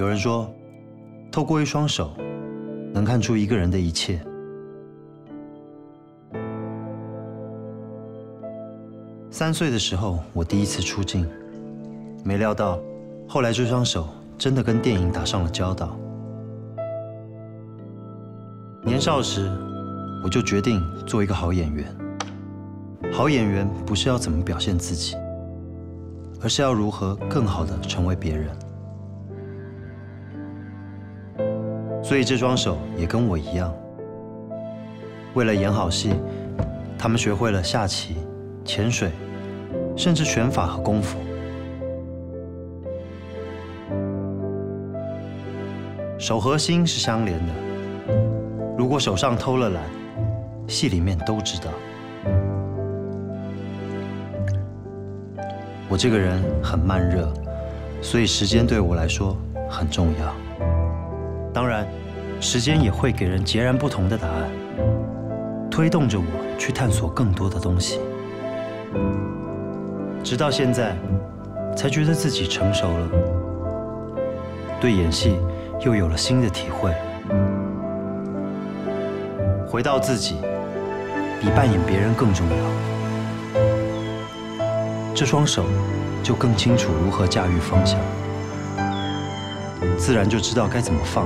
有人说，透过一双手，能看出一个人的一切。3岁的时候，我第一次出镜，没料到，后来这双手真的跟电影打上了交道。年少时，我就决定做一个好演员。好演员不是要怎么表现自己，而是要如何更好地成为别人。所以这双手也跟我一样，为了演好戏，他们学会了下棋、潜水，甚至拳法和功夫。手和心是相连的，如果手上偷了懒，戏里面都知道。我这个人很慢热，所以时间对我来说很重要。当然，时间也会给人截然不同的答案，推动着我去探索更多的东西。直到现在，才觉得自己成熟了，对演戏又有了新的体会。回到自己，比扮演别人更重要。这双手就更清楚如何驾驭方向，自然就知道该怎么放，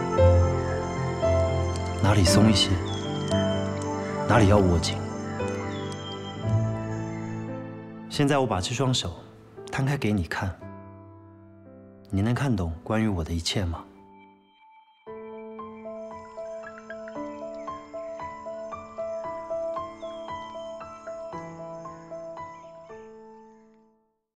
哪里松一些，哪里要握紧。现在我把这双手摊开给你看，你能看懂关于我的一切吗？